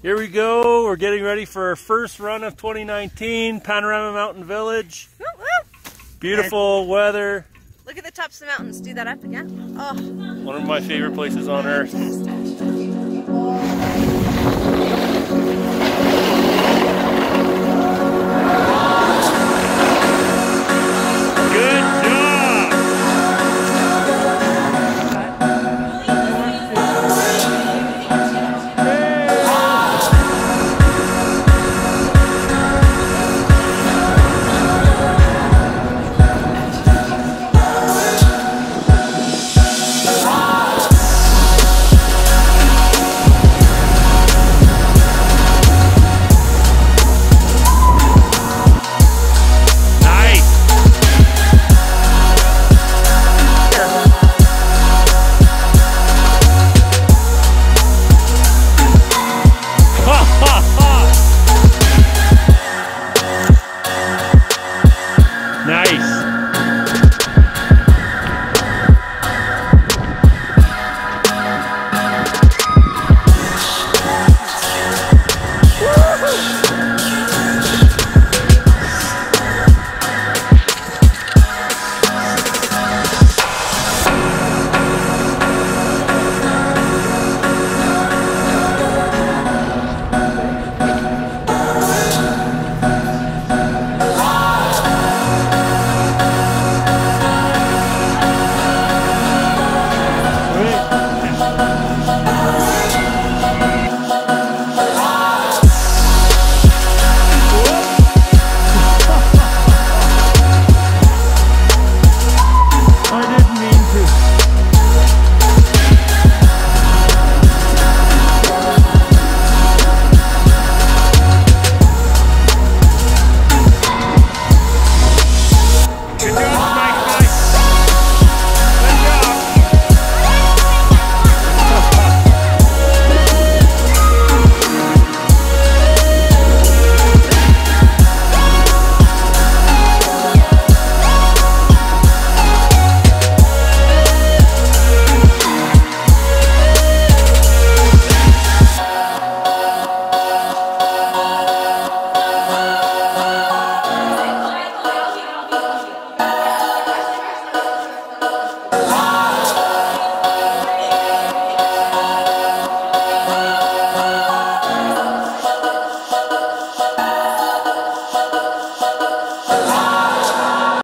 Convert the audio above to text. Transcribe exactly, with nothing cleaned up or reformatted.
Here we go. We're getting ready for our first run of twenty nineteen, Panorama Mountain Village. Woo, woo. Beautiful weather. Look at the tops of the mountains. Do that up again. Oh. One of my favorite places on earth.